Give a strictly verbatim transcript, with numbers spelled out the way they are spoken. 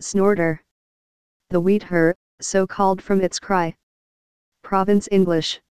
Snorter. The wheat her, so called from its cry. Province English.